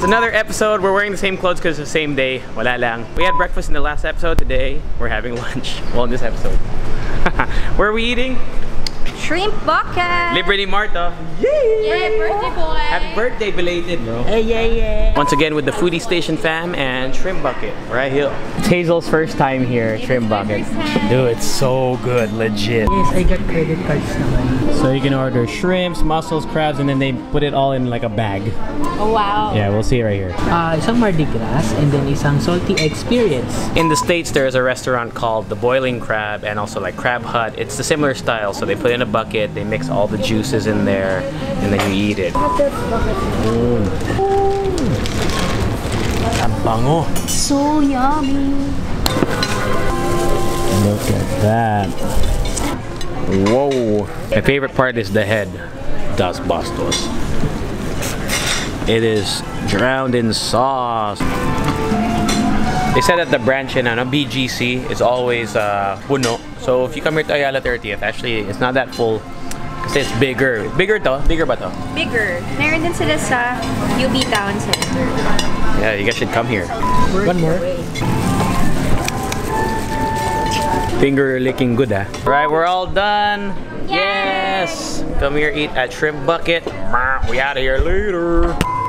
It's another episode. We're wearing the same clothes because it's the same day. Wala lang. We had breakfast in the last episode. Today, we're having lunch. Well, in this episode. Where are we eating? Shrimp bucket! Libre ni Marta. Yay! Yay, birthday boy! Happy birthday, belated, bro. Hey, yeah. Once again with the Foodie Station fam and Shrimp Bucket right here. It's Hazel's first time here, Shrimp Bucket. Dude, it's so good, legit. Yes, I got credit cards naman. So you can order shrimps, mussels, crabs, and then they put it all in like a bag. Oh, wow. Yeah, we'll see it right here. Isang Mardi Gras and then isang Salty Experience. In the States, there's a restaurant called The Boiling Crab and also like Crab Hut. It's a similar style. So they put in a bucket, they mix all the juices in there, and then you eat it. Ang bango. So yummy. Look at that. Whoa. My favorite part is the head. Dos Bastos. It is drowned in sauce. They said that the branch in BGC is always puno. So if you come here to Ayala 30th, actually it's not that full. Kasi it's bigger. Bigger to? Bigger ba to? Bigger. Meron din sila sa UB Town Center. Yeah, you guys should come here. One more. Finger licking good, ah. Alright, we're all done. Yay! Yes! Come here, eat at Shrimp Bucket. We out of here later.